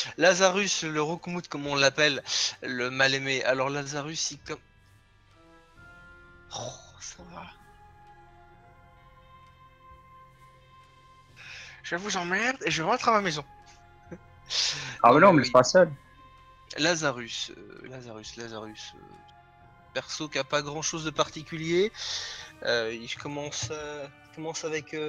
Lazarus, le Rokumut, comme on l'appelle, le mal-aimé. Alors Lazarus, il comme... Oh, ça va. Je vous emmerde et je rentre à ma maison. Ah, Non mais non, mais on me laisse oui. pas seul. Lazarus. Perso qui a pas grand chose de particulier. Je commence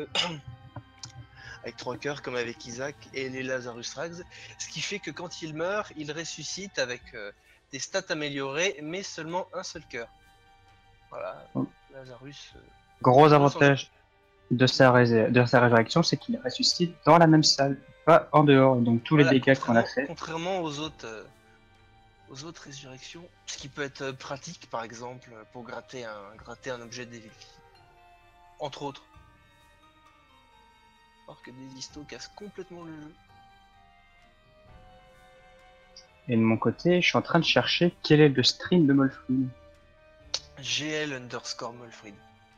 avec 3 cœurs comme avec Isaac et les Lazarus Rags. Ce qui fait que quand il meurt, il ressuscite avec des stats améliorées, mais seulement un seul cœur. Voilà, Lazarus. Gros Cool sans... avantage de sa résurrection, c'est qu'il ressuscite dans la même salle, pas en dehors. Donc tous les Voilà, dégâts qu'on a fait. contrairement aux autres résurrections, ce qui peut être pratique par exemple pour gratter un objet de Devil Key. Entre autres. Alors que des histos cassent complètement le jeu. Et de mon côté, je suis en train de chercher quel est le stream de Molfrid. GL_Molfrid.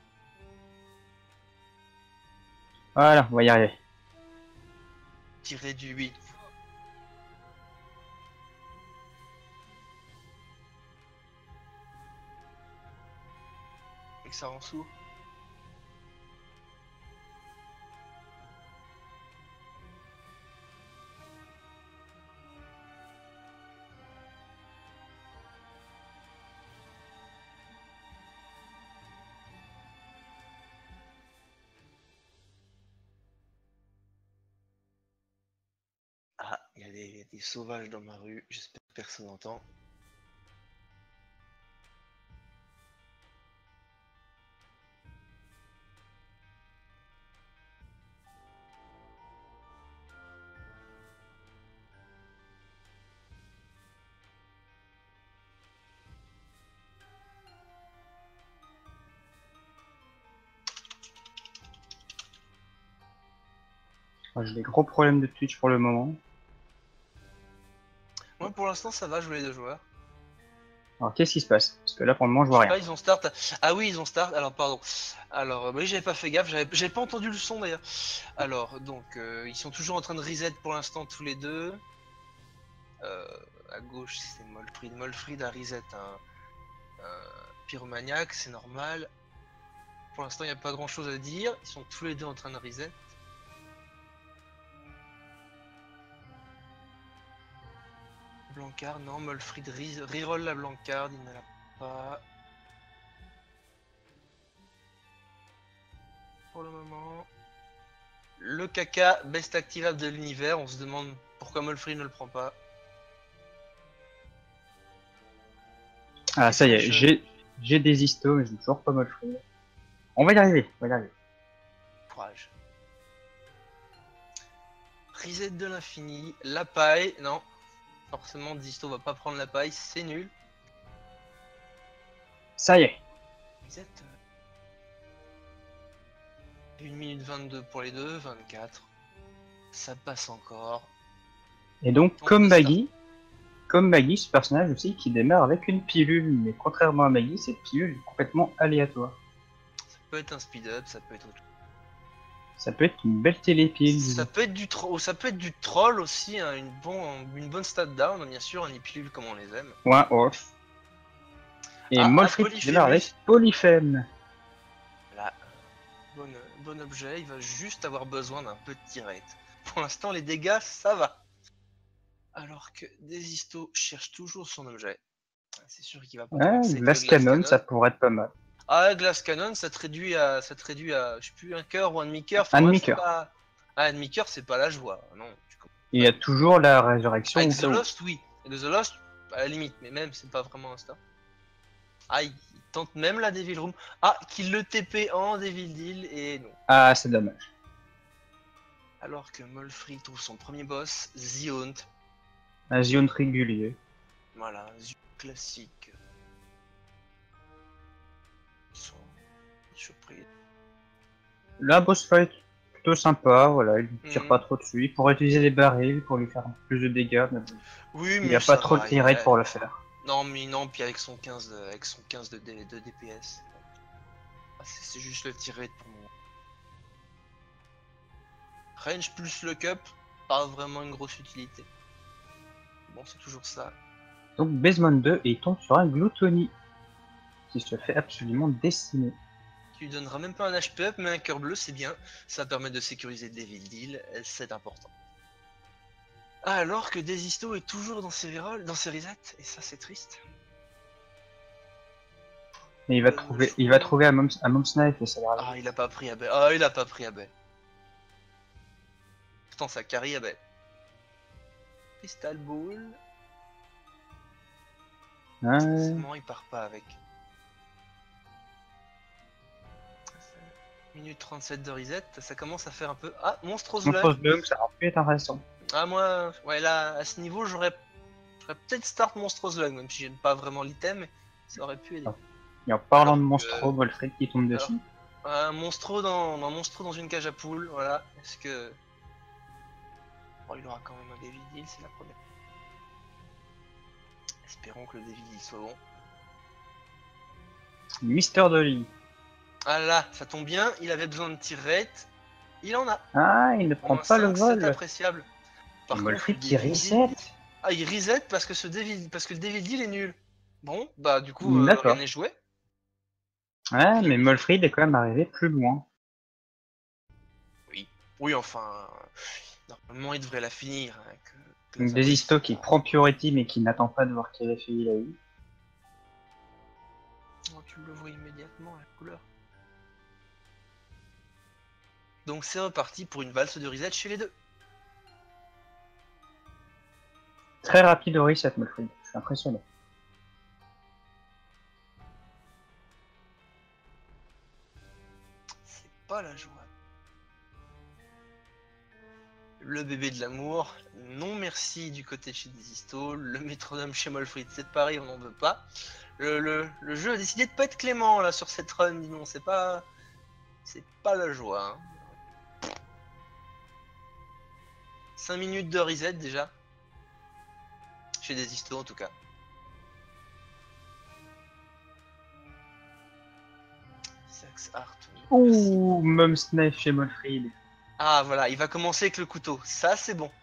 Voilà, on va y arriver. Tiré du 8. Et que ça rend sourd. Ah, il y a des sauvages dans ma rue, j'espère que personne n'entend. J'ai des gros problèmes de Twitch pour le moment. Moi pour l'instant ça va jouer les deux joueurs. Alors qu'est-ce qui se passe? Parce que là pour le moment je Je vois sais rien. pas, ils ont start. Ah oui, ils ont start. Alors pardon. Alors oui, j'avais pas fait gaffe, j'avais pas entendu le son d'ailleurs. Alors donc ils sont toujours en train de reset pour l'instant tous les deux. À gauche c'est Molfrid. Molfrid a reset un pyromaniaque, c'est normal. Pour l'instant il n'y a pas grand chose à dire. Ils sont tous les deux en train de reset. Blancard, non, Molfrid reroll la Blancard, il ne l'a pas. Pour le moment. Le caca, best activable de l'univers, on se demande pourquoi Molfrid ne le prend pas. Ah Et ça y est, French, j'ai des histos mais je n'ai toujours pas Molfrid. On va y arriver, on va y arriver. courage. Reset de l'infini, la paille, non. Forcément, Disto va pas prendre la paille, c'est nul. Ça y est. Reset. 1 minute 22 pour les deux, 24. Ça passe encore. Et donc On peut comme Maggie, ce personnage aussi qui démarre avec une pilule, mais contrairement à Maggie, cette pilule est complètement aléatoire. Ça peut être un speed up, ça peut être autre chose. Ça peut être une belle télépile. Ça peut être du troll aussi, hein, une bonne stat down, bien sûr, un pilule comme on les aime. Point off. Et Molfrid qui démarre avec Polyphème. Là, bon objet, il va juste avoir besoin d'un peu de tirette. Pour l'instant, les dégâts, ça va. Alors que Desisto cherche toujours son objet. C'est sûr qu'il va pas Ouais, commencer avec le Glass Glass Cannon, Cannon. ça pourrait être pas mal. Ah, Glass Cannon, ça te réduit à, je sais plus, un cœur ou un demi-cœur. Enfin, Un bref, c'est demi-cœur. pas. Ah, un demi-cœur, c'est pas la joie. Non. Il y a toujours la résurrection Avec au The cas où. Lost, oui. Et The Lost, à la limite, mais même, c'est pas vraiment un star. Ah, il tente même la Devil Room. Ah, qu'il le TP en Devil Deal, et non. Ah, c'est dommage. Alors que Molfrid trouve son premier boss, Ziont. Un Zion régulier. Voilà, Ziont classique. Ils sont surpris. La boss fight, plutôt sympa, voilà, il ne tire pas trop dessus. Il pourrait utiliser les barils pour lui faire plus de dégâts, mais bon. Oui, Il n'y mais a pas ça trop va. de tirade pour le faire. Non, mais non, puis avec son 15 de DPS. Ah, c'est juste le tirade pour moi. Range plus le cup, pas vraiment une grosse utilité. Bon, c'est toujours ça. Donc Basemon 2 et il tombe sur un Gluttony qui se fait absolument décimer. Tu lui donneras même pas un HP up, mais un cœur bleu, c'est bien. Ça permet de sécuriser Devil Deal, c'est important. Alors que Desisto est toujours dans ses rerolls, dans ses resets, et ça c'est triste. Et il va trouver un Mom Snipe et ça va arriver. Ah, il a pas pris Abel. Ah, il a pas pris Abel. Pourtant, ça carry Abel. Crystal Ball. Ouais. Forcément, il part pas avec. Minute 37 de reset, ça commence à faire un peu. Ah, Monstrous Lung. Ça aurait pu être intéressant. Ah, moi, ouais, là, à ce niveau, j'aurais peut-être start Monstrous Lung, même si j'aime pas vraiment l'item, mais ça aurait pu aider. Et en parlant de Monstro, Wolfried qui tombe dessus. Un Monstro dans une cage à poules, voilà. Est-ce que. Oh, il aura quand même un Devil Deal, c'est la première. Espérons que le Devil Deal soit bon. Mister Dolly. Ah là, ça tombe bien, il avait besoin de tir rate. Il en a. Ah, il ne prend pas le vol. C'est appréciable. Par contre, Wolfried qui reset. Ah, il reset parce que le Devil Deal est nul. Bon, bah du coup, rien n'est joué. Ouais, mais Molfrid est quand même arrivé plus loin. Oui, enfin, normalement il devrait la finir. Hein, donc Desisto qui prend Purity mais qui n'attend pas de voir quel effet il a eu. Oh, tu le vois immédiatement la couleur. Donc c'est reparti pour une valse de reset chez les deux. Très rapide au reset, Molfrid. Je suis impressionné. C'est pas la joie. Le bébé de l'amour, non merci du côté chez Desisto. Le métronome chez Molfrid, c'est pareil, on n'en veut pas. Le jeu a décidé de pas être clément là sur cette run, dis non, c'est pas la joie. Hein. 5 minutes de reset déjà. Chez Desisto en tout cas. Sax Art. Ouh, Mom Snipe chez Molfrid. Ah voilà, il va commencer avec le couteau. Ça c'est bon.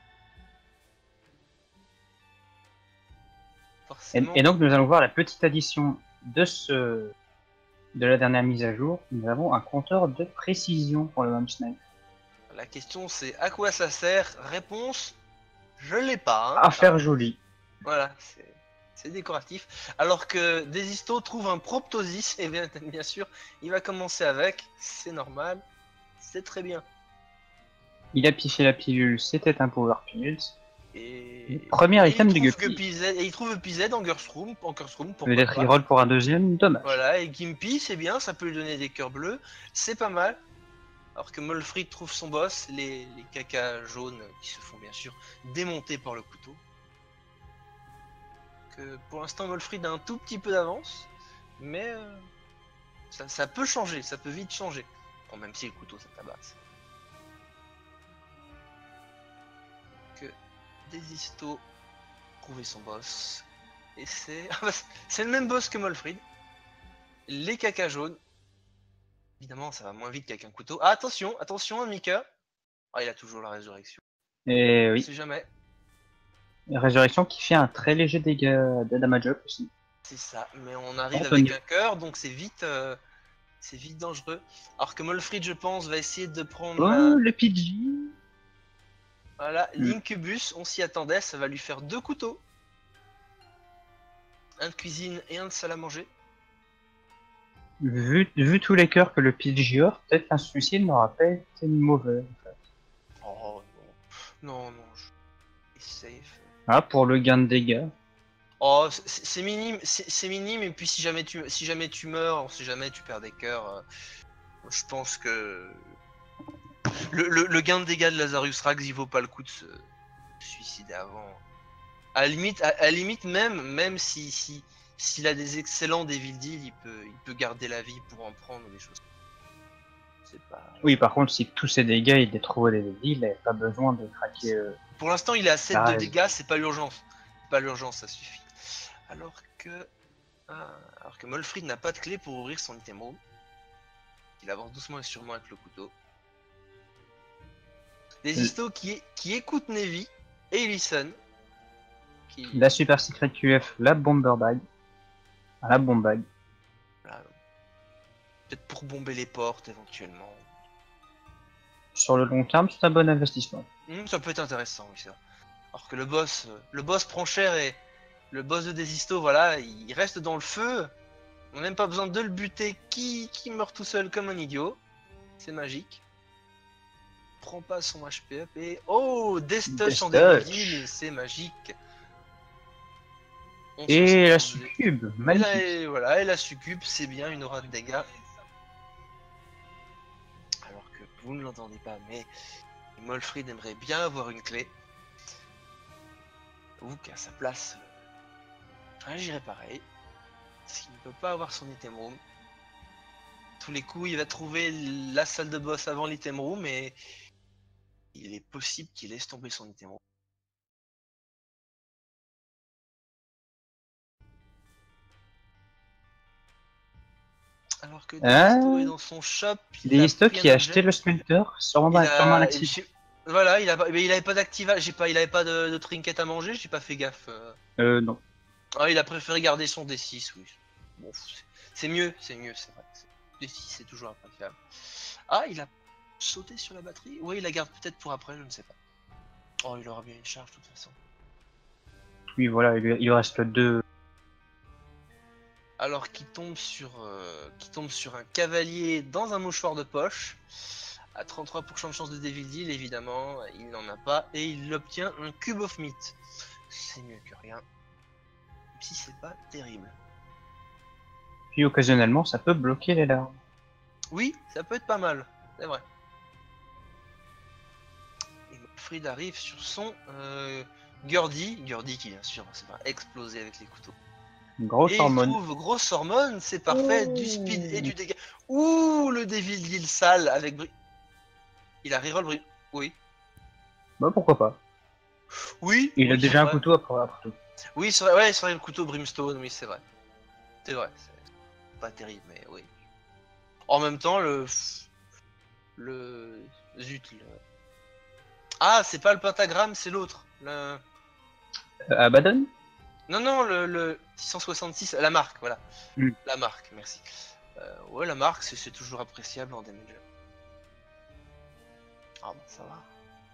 Et donc nous allons voir la petite addition de la dernière mise à jour. Nous avons un compteur de précision pour le Mom Snipe. La question c'est à quoi ça sert? Réponse, je l'ai pas. Hein. À faire joli. Voilà, c'est décoratif. Alors que Desisto trouve un Proptosis, et bien sûr, il va commencer avec, c'est normal, c'est très bien. Il a piffé la pilule, c'était un Power Pills. Et premier item du Guppy. Et il trouve Guppy Z en Girls Room, peut-être il roll pour un deuxième, dommage. Voilà, et Gimpy, c'est bien, ça peut lui donner des cœurs bleus, c'est pas mal. Alors que Molfrid trouve son boss, les cacas jaunes qui se font bien sûr démonter par le couteau. Pour l'instant Molfrid a un tout petit peu d'avance, mais ça peut changer, ça peut vite changer. Bon, même si le couteau ça tabasse. Que Desisto trouver son boss. Et c'est c'est le même boss que Molfrid. Les cacas jaunes. Évidemment ça va moins vite qu'avec un couteau. Ah, attention Mika. Ah, il a toujours la résurrection. Et oui. On sait jamais. Résurrection qui fait un très léger dégât de damage up aussi. C'est ça, mais on arrive avec un cœur, donc c'est vite dangereux. Alors que Molfrid, je pense, va essayer de prendre le PG. Voilà, l'Incubus, on s'y attendait, ça va lui faire 2 couteaux. Un de cuisine et un de salle à manger. Vu tous les cœurs que le PG offre, peut-être un suicide n'aura pas été mauvais en fait. Oh non, safe. Ah, pour le gain de dégâts. Oh, c'est minime, et puis si jamais tu meurs, on sait jamais, tu perds des cœurs. Je pense que le gain de dégâts de Lazarus Rags, il vaut pas le coup de se suicider avant. À la limite même s'il a des excellents Devil Deal, il peut garder la vie pour en prendre des choses. C'est pas... Oui, par contre, si tous ces dégâts il les trouve des Devil Deal, il n'avait pas besoin de craquer. Pour l'instant, il est à 7 de dégâts, c'est pas l'urgence. Pas l'urgence, ça suffit. Alors que Molfrid n'a pas de clé pour ouvrir son item room. Il avance doucement et sûrement avec le couteau. Desisto qui écoute Nevi et Ellison, qui... La Super Secret QF, la Bomber Bag. La Bomb Bag. Voilà. Peut-être pour bomber les portes éventuellement. Sur le long terme, c'est un bon investissement. Ça peut être intéressant, oui, c'est vrai. Alors que le boss prend cher et le boss de Desisto, voilà, il reste dans le feu. On n'a même pas besoin de le buter, qui meurt tout seul comme un idiot. C'est magique. Prend pas son HP up et... Oh, Destush en Destush. Devil, c'est magique. On Et la 72. succube, Et magnifique. voilà, et la succube, c'est bien une aura de dégâts. Alors que vous ne l'entendez pas, mais Molfrid aimerait bien avoir une clé. Ou qu'à sa place, j'irai pareil. S'il ne peut pas avoir son item room. Tous les coups, il va trouver la salle de boss avant l'item room, et il est possible qu'il laisse tomber son item room. Alors que Desisto est dans son shop, il a Desisto pris qui un a objet. acheté le smelter, sûrement Il sûrement un a, accident. voilà, mais il avait pas d'activa, il avait pas de trinket à manger, j'ai pas fait gaffe. Non. Ah, il a préféré garder son D6, oui. Bon, c'est mieux, c'est vrai. D6 c'est toujours appréciable. Ah, il a sauté sur la batterie. Oui, il la garde peut-être pour après, je ne sais pas. Oh, il aura bien une charge de toute façon. Oui, voilà, il reste deux. Alors qu'il tombe sur un cavalier dans un mouchoir de poche. À 33% de chance de Devil Deal, évidemment, il n'en a pas. Et il obtient un Cube of Meat. C'est mieux que rien. Même si c'est pas terrible. Puis occasionnellement, ça peut bloquer les larmes. Oui, ça peut être pas mal. C'est vrai. Et Fried arrive sur son Gurdy qui bien sûr va exploser avec les couteaux. Grosse Et il hormone. trouve grosse hormone, c'est parfait, du speed et du dégât. Ouh, le Devil Deal sale avec il a reroll oui. Bah pourquoi pas. Il a Oui, c'est déjà un vrai. couteau après tout. Oui, c'est vrai, ouais, c'est vrai, le couteau Brimstone, oui, c'est vrai. C'est vrai, c'est pas terrible, mais oui. En même temps, le... Zut, Ah, c'est pas le pentagramme, c'est l'autre. Abaddon. Non, non, le 666, la marque, voilà. Hmm. La marque, merci. Ouais, la marque, c'est toujours appréciable en damage. Ah bon, ça va.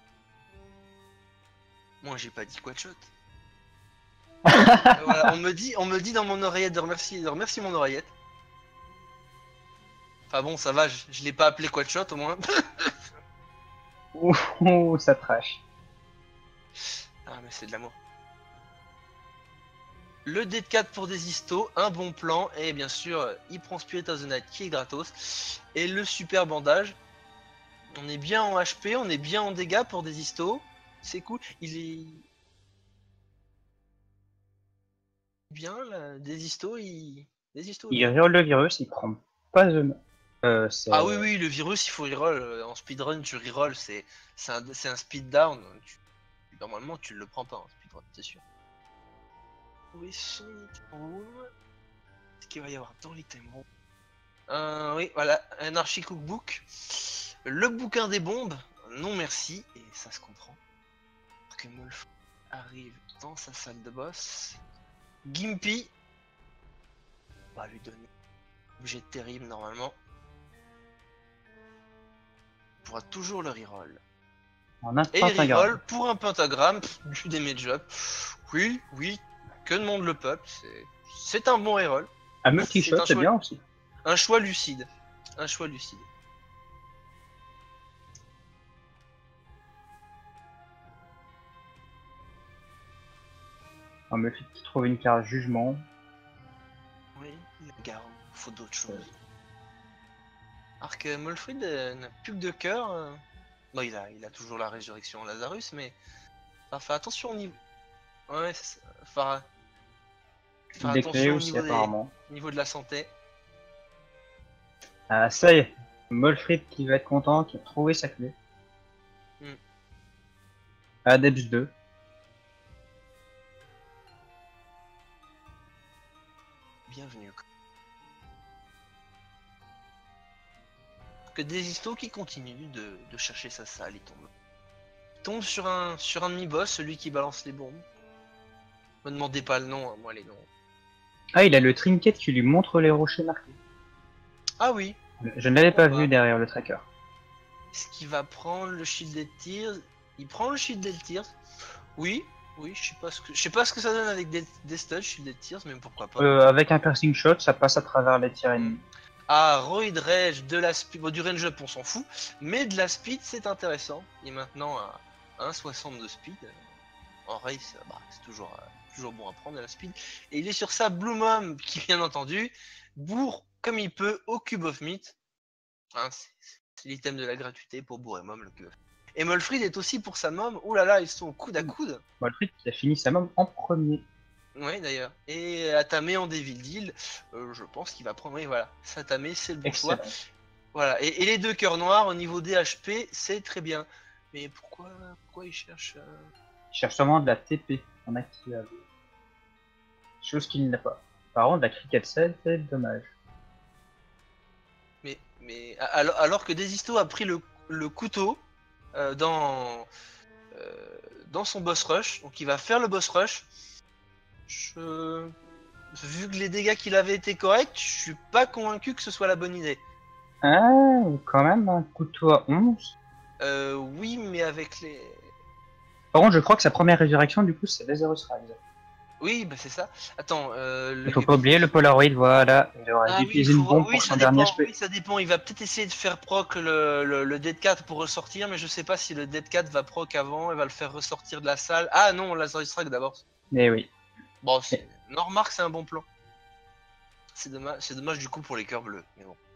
Moi, j'ai pas dit quoi de shot. Voilà, on me dit dans mon oreillette de remercier mon oreillette. Enfin bon, ça va, je l'ai pas appelé Quadshot au moins. Ouh, ça trash. Ah, mais c'est de l'amour. Le dé de 4 pour des histos, un bon plan, et bien sûr, il prend Spirit of the Night qui est gratos. Et le super bandage. On est bien en HP, on est bien en dégâts pour des histos. C'est cool. Il est bien là, des histos, des histos Il bien. reroll le virus, il prend pas de. Ah oui, oui, le virus, il faut reroll. En speedrun, tu reroll, c'est un speed down. Normalement, tu le prends pas en speedrun, c'est sûr. Trouver son item room. Qu'est-ce qu'il va y avoir dans l'item room? Oui, voilà, un archi cookbook. Le bouquin des bombes. Non, merci. Et ça se comprend. Parce que Molf arrive dans sa salle de boss. Gimpy. On va lui donner un objet terrible normalement. Il pourra toujours le reroll. En un Et il pentagramme. reroll pour un pentagramme, du damage up. Oui, oui, que demande le peuple? C'est un bon reroll. Un multi-shot, c'est bien aussi. Un choix lucide. Un choix lucide. Un me fait trouver une carte jugement. Oui, la garde, faut d'autres choses. Alors que Molfrid n'a plus que de cœur. Bon, il a toujours la résurrection Lazarus, mais. Enfin, faire attention au niveau. Ouais, c'est ça. Faire Des clés attention aussi, apparemment. au niveau de la santé. Ah, ça y est. Molfrid qui va être content, qui a trouvé sa clé. Adeps 2. Bienvenue. Que des histos qui continuent de chercher sa salle, il tombe sur un demi-boss, celui qui balance les bombes. Me demandez pas le nom, hein, moi les noms. Ah, il a le trinket qui lui montre les rochers marqués. Ah oui. Je ne l'avais pas Pourquoi vu derrière le tracker. Est-ce qu'il va prendre le Shielded Tears? Il prend le Shielded Tears. Oui, oui, je sais pas ce que ça donne avec des studs, Shielded Tears, mais pourquoi pas. Avec un piercing shot, ça passe à travers les tirs ennemis. Ah, Roid Rage, de la speed, bon, du range up on s'en fout, mais de la speed c'est intéressant. Il est maintenant à 1,60 de speed. En race, bah, c'est toujours bon à prendre de la speed. Et il est sur sa Blue Mom qui, bien entendu, bourre comme il peut au Cube of Meat. Hein, c'est l'item de la gratuité pour bourrer Mom, le Cube of Meat. Et Molfrid est aussi pour sa Mom. Ouh là là, ils sont coude à coude. Molfrid qui a fini sa mom en premier. Oui, d'ailleurs. Et Atame en Devil Deal, je pense qu'il va prendre. Oui, voilà. Satame, c'est le bon choix. Voilà. Et les deux cœurs noirs au niveau des HP, c'est très bien. Mais pourquoi il cherche Il cherche sûrement de la TP en activable. Chose qu'il n'a pas. Par contre, la cricket set, c'est dommage. Mais alors que Desisto a pris le couteau dans son boss rush, donc il va faire le boss rush. Vu que les dégâts qu'il avait été corrects, je suis pas convaincu que ce soit la bonne idée. Ah, quand même, un couteau à 11. Oui, mais avec les... Par contre, je crois que sa première résurrection, du coup, c'est Lazarus Rise. Oui, bah c'est ça. Attends, Il faut pas oublier le Polaroid, voilà. Il aurait dû utiliser une bombe pour son dernier HP. Oui, ça dépend. Il va peut-être essayer de faire proc le Dead 4 pour ressortir, mais je sais pas si le Dead 4 va proc avant et va le faire ressortir de la salle. Ah non, Lazarus Strike d'abord. Mais oui. Bon, non, remarque, c'est un bon plan. C'est dommage du coup pour les cœurs bleus, mais bon.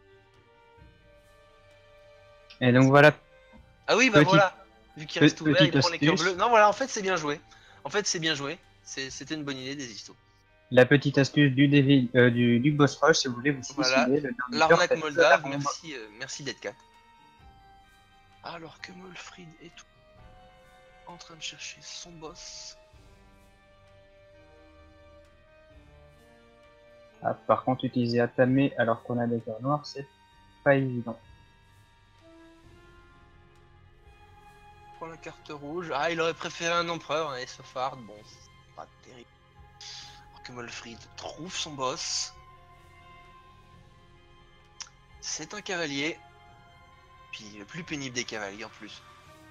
Et donc voilà. Ah oui, bah voilà. Vu qu'il reste ouvert, il prend les cœurs astuce. bleus. Non, voilà, en fait, c'est bien joué. En fait, c'est bien joué. C'était une bonne idée des histoires. La petite astuce du boss rush, si vous voulez vous suicider. Voilà. L'arnaque moldave, merci Dead 4. Alors que Molfrid est tout en train de chercher son boss. Ah, par contre, utiliser Atame alors qu'on a des cœurs noirs, c'est pas évident. Pour la carte rouge. Ah, il aurait préféré un empereur, et Sofard, bon, c'est pas terrible. Alors que Molfrid trouve son boss. C'est un cavalier. Puis le plus pénible des cavaliers en plus.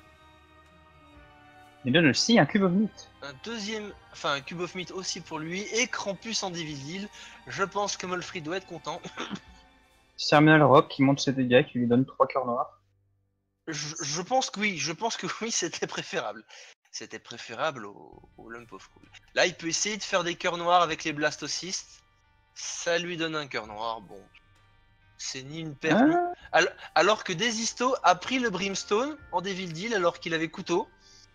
Il donne aussi un cube of meat. Un cube of meat aussi pour lui, et Krampus en Devil Deal. Je pense que Molfrid doit être content. Terminal Rock qui monte ses dégâts, qui lui donne 3 cœurs noirs. Je pense que oui, c'était préférable. C'était préférable au Lump of Cool. Là, il peut essayer de faire des cœurs noirs avec les Blastocystes. Ça lui donne un cœur noir, bon. C'est ni une perte. Alors que Desisto a pris le Brimstone en Devil Deal alors qu'il avait couteau.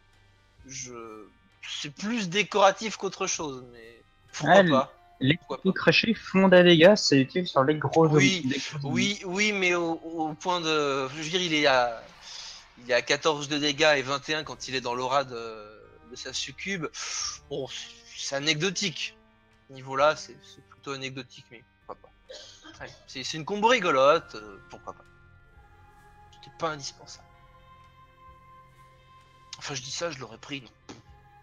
C'est plus décoratif qu'autre chose, mais pourquoi pas. Les couteaux crachés font des dégâts, c'est utile sur les gros oui, mais au point de... Je veux dire, il est à 14 de dégâts et 21 quand il est dans l'aura de sa succube. Bon, c'est anecdotique. Ce niveau-là, c'est plutôt anecdotique, mais pourquoi pas. C'est une combo rigolote, pourquoi pas. C'était pas indispensable. Enfin, je dis ça, je l'aurais pris, non.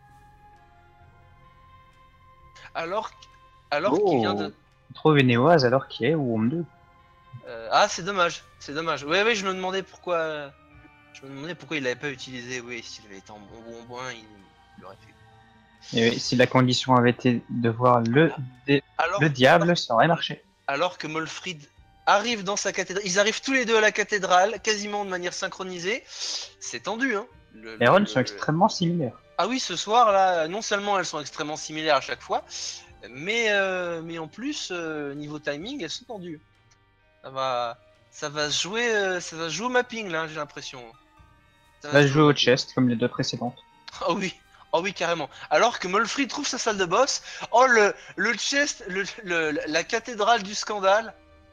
Alors qu'il vient de... Trouve une Néoise alors qu'il est au Home 2. Ah, c'est dommage, c'est dommage. Oui, je me demandais pourquoi... il l'avait pas utilisé. Oui, s'il avait été en bon boin, il l'aurait fait. Et oui, si la condition avait été de voir le diable, ça aurait marché. Alors que Molfrid arrive dans sa cathédrale, ils arrivent tous les deux à la cathédrale, quasiment de manière synchronisée. C'est tendu, hein. Les runs sont extrêmement similaires. Ah oui, ce soir là, non seulement elles sont extrêmement similaires à chaque fois, mais en plus niveau timing, elles sont tendues. Ça va se jouer au mapping là, j'ai l'impression. Ça va se jouer au chest comme les deux précédentes. Oh oui, carrément. Alors que Molfrid trouve sa salle de boss. Oh le chest, la cathédrale du scandale.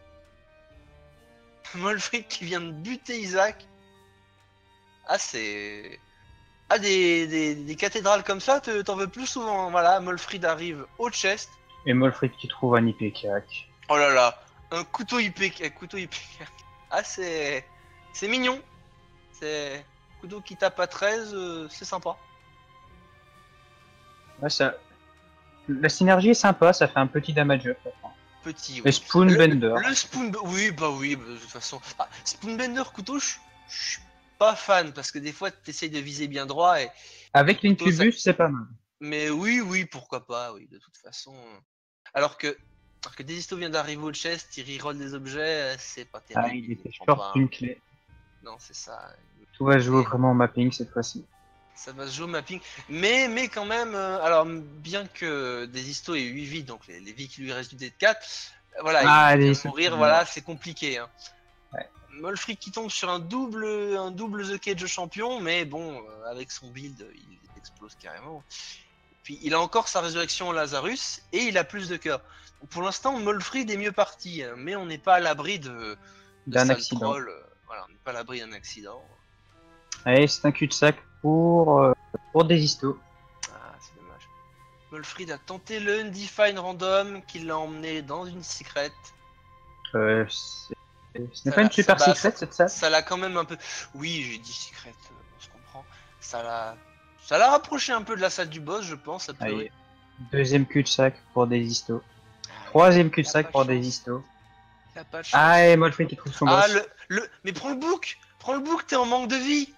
Molfrid qui vient de buter Isaac. Ah c'est... Ah des cathédrales comme ça, t'en veux plus souvent. Voilà, Molfrid arrive au chest. Et Molfrid qui trouve un IPK. Oh là là, un couteau IPK. Ah c'est mignon. C'est couteau qui tape à 13, c'est sympa. Ouais, ça... La synergie est sympa, ça fait un petit damage up. Petit, Et oui. Spoonbender. Le Spoon... Oui, bah de toute façon. Ah, Spoonbender couteau, je suis pas fan, parce que des fois, t'essayes de viser bien droit, et Avec le couteau, ça... l'incubus, c'est pas mal. Mais oui, pourquoi pas, oui, de toute façon. Alors que Desisto vient d'arriver au chest, il reroll des objets, c'est pas Ah, terrible. il était prend short pas d'une clé. Non, c'est ça. Tout va jouer Et vraiment au mapping cette fois-ci. ça va se jouer au mapping. Mais quand même, alors, bien que Desisto ait 8 vies, donc les vies qui lui restent du D4, voilà, Ah, il vient allez, de c'est mourir, bien. voilà, c'est compliqué. Hein. Ouais. Molfric qui tombe sur un double The Cage champion, mais bon, avec son build, il explose carrément. Puis il a encore sa résurrection en Lazarus, et il a plus de cœur. Pour l'instant, Molfrid est mieux parti, hein, mais on n'est pas à l'abri de D'un sale accident. troll. Voilà, on n'est pas à l'abri d'un accident. Allez, c'est un cul-de-sac pour Desisto. Ah, c'est dommage. Molfrid a tenté le Undefined Random, qui l'a emmené dans une secret. Ce n'est pas une super secret cette salle. Ça l'a quand même un peu. Oui, j'ai dit secret, on se comprend. Ça l'a rapproché un peu de la salle du boss, je pense. Allez, deuxième cul-de-sac pour Desisto. Troisième cul-de-sac pour Desisto. Ah, et Molfric qui trouve son boss. Mais prends le book, t'es en manque de vie.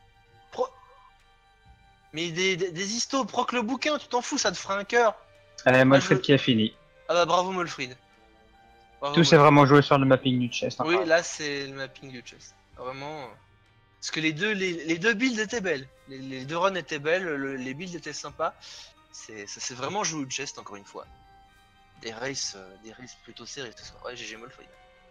Mais des histos, proc le bouquin, tu t'en fous, ça te fera un cœur. Allez, Molfric qui a fini. Ah bah bravo Molfrid. Tout s'est vraiment joué sur le mapping du chest. Oui, là c'est le mapping du chest. Vraiment. Parce que les deux builds étaient belles. Les deux runs étaient belles, les builds étaient sympas. Ça s'est vraiment joué au chest encore une fois. Des races plutôt serrés ce soir. Ouais, GG Molfrid.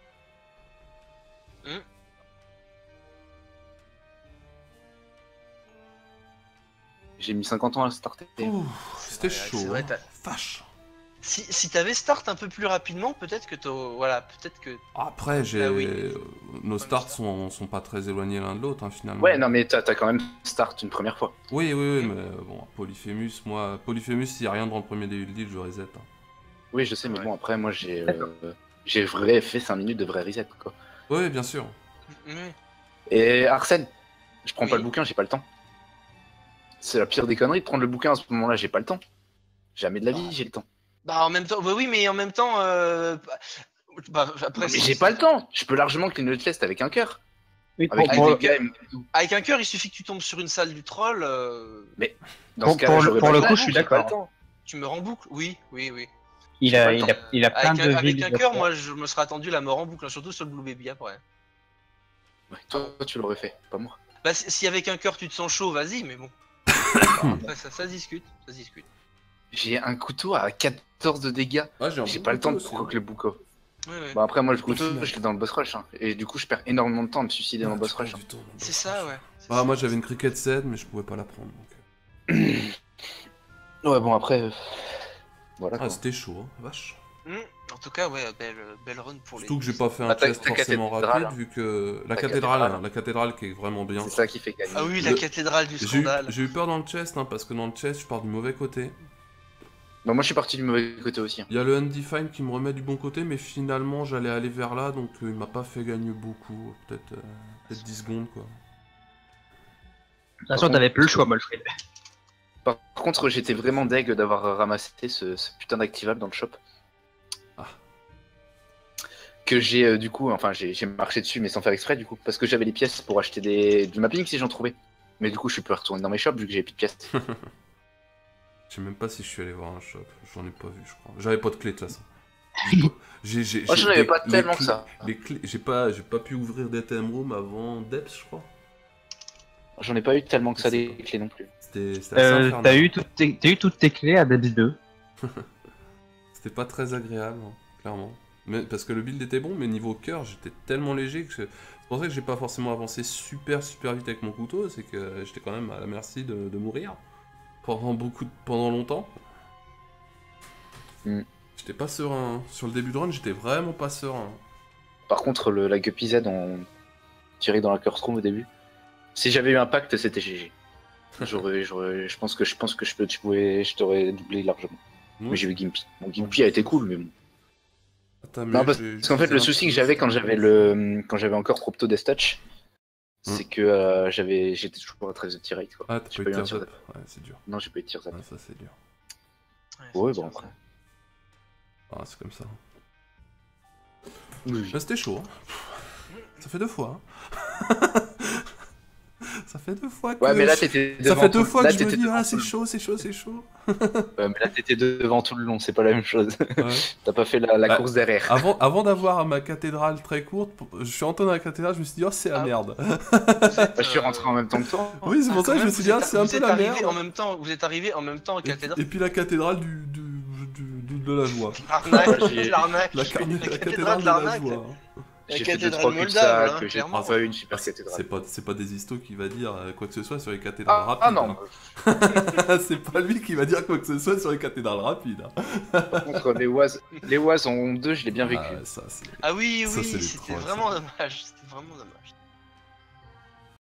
J'ai mis 50 ans à starter. C'était chaud. C'est vrai, Vache. Si t'avais start un peu plus rapidement, peut-être que peut-être que. Après, nos starts sont pas très éloignés l'un de l'autre, hein, finalement. Ouais, non, mais t'as quand même start une première fois. Oui, mais bon, Polyphémus, s'il y a rien dans le premier deal, je reset. Hein. Oui, je sais, mais bon, après, moi, j'ai fait 5 minutes de vrai reset, quoi. Oui, bien sûr. Et Arsène, je prends pas le bouquin, j'ai pas le temps. C'est la pire des conneries de prendre le bouquin à ce moment-là, j'ai pas le temps. Jamais de la vie, j'ai le temps. Bah en même temps, oui, mais en même temps, après. Mais j'ai pas le temps. Je peux largement clean le chest avec un cœur. Oui, avec un cœur, il suffit que tu tombes sur une salle du troll. Mais dans ce cas, pour le coup, je suis d'accord. Tu me rends boucle. Oui. Il a plein de avec vies. un cœur, moi, je me serais attendu la mort en boucle, surtout sur le Blue Baby après. Ouais, toi, tu l'aurais fait, pas moi. Bah si avec un cœur tu te sens chaud, vas-y, mais bon. Après, ça se discute. J'ai un couteau à 14 de dégâts. Ah, j'ai pas le temps de proc le bouquin. Ouais. Bon, après, moi, le couteau, je l'ai dans le boss rush. Hein. Et du coup, je perds énormément de temps à me suicider dans le boss rush. Hein. C'est ça, ouais. Moi, j'avais une cricket set, mais je pouvais pas la prendre. Donc... Ouais, bon, après. Voilà. Ah, c'était chaud, hein, vache. En tout cas, ouais, belle run pour les. Surtout que j'ai pas fait un test forcément rapide, vu que la cathédrale qui est vraiment bien. C'est ça qui fait gagner. Ah oui, la cathédrale du scandale. J'ai eu peur dans le chest, hein, parce que dans le chest, je pars du mauvais côté. Bah, moi, je suis parti du mauvais côté aussi. Hein. Il y a le Undefined qui me remet du bon côté, mais finalement, j'allais aller vers là, donc il m'a pas fait gagner beaucoup. Peut-être 10 secondes, quoi. De toute façon, t'avais plus le choix, Molfrid. Par contre, j'étais vraiment deg d'avoir ramassé ce putain d'activable dans le shop. Que j'ai du coup, enfin j'ai marché dessus mais sans faire exprès du coup, parce que j'avais les pièces pour acheter du mapping si j'en trouvais. Mais du coup je suis plus retourné dans mes shops vu que j'ai plus de pièces. Je sais même pas si je suis allé voir un shop, j'en ai pas vu je crois. J'avais pas de clé de toute façon. J'en avais pas tellement que ça. Les clés, j'ai pas pu ouvrir des TM room avant Depth je crois. J'en ai pas eu tellement que ça des clés non plus. C'était assez infernal. T'as eu toutes tes clés à Depth 2. C'était pas très agréable, hein, clairement. Mais, parce que le build était bon, mais niveau cœur, j'étais tellement léger que c'est pour ça que j'ai pas forcément avancé super vite avec mon couteau, c'est que j'étais quand même à la merci de mourir pendant longtemps. J'étais pas serein. Sur le début de run, j'étais vraiment pas serein. Par contre, la Guppy Z on tiré dans la Curse Room au début. Si j'avais eu un pacte, c'était GG. Je pense que je t'aurais doublé largement. Mais j'ai eu Gimpy. Bon, Gimpy a été cool, mais bon. Non, parce qu'en fait, le souci que j'avais quand j'avais encore Cropto Death Touch, c'est que j'étais toujours à 13 de tirate quoi. Ah, t'as pas eu de tears up. Ouais, c'est dur. Non, j'ai pas eu de tears up. Ouais, ça c'est dur. Ouais. Ouais, c'est bon, sûr, après. Ah, c'est comme ça. Oui. Bah, c'était chaud. Hein. Ça fait 2 fois. Ça fait 2 fois que. Ouais, mais là, t'étais Ça devant. fait 2 fois là, que je me t'étais dis, devant ah, tout c'est le- chaud, c'est chaud, c'est chaud. Ouais, mais là, t'étais devant tout le long, c'est pas la même chose. Ouais. T'as pas fait la Bah, course derrière. Avant d'avoir ma cathédrale très courte, je suis rentré dans la cathédrale, je me suis dit, oh, c'est la Ah. merde. Vous êtes, Bah, je suis rentré en même temps que toi. Oui, c'est pour ça que je me suis dit, ah, c'est un peu la arrivé merde. en même temps. Vous êtes arrivé en même temps au cathédrale. Et puis la cathédrale de la joie. L'arnaque, j'ai- l'arnaque. La cathédrale de la joie. La J'ai fait 2-3 cathédrale cul-de-sac, moldave, hein, j'ai clairement. enfin eu une super cathédrale. C'est pas des histos qui va dire quoi que ce soit sur les cathédrales Ah, rapides. non, hein. C'est pas lui qui va dire quoi que ce soit sur les cathédrales rapides. Hein. par contre, les Oise en 2, je l'ai bien vécu. Ah, ça, c'est... Ah oui, Ça, oui, c'est les c'était trolls, vraiment ça. dommage. C'était vraiment dommage.